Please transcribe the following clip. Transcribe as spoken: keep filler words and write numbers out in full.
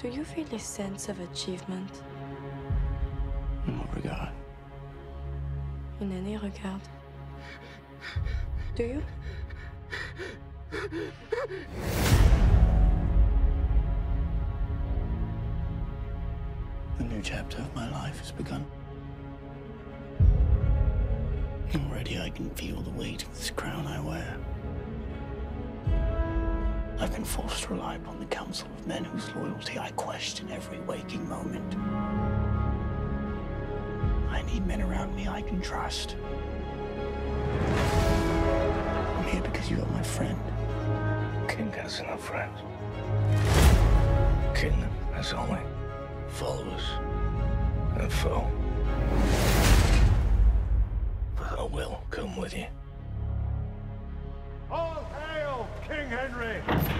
Do you feel a sense of achievement? In what regard? In any regard. Do you? A new chapter of my life has begun. Already I can feel the weight of this crown I wear. I've been forced to rely upon the counsel of men whose loyalty I question every waking moment. I need men around me I can trust. I'm here because you are my friend. King has no friends. King has only followers and foe. But I will come with you. All hail King Henry!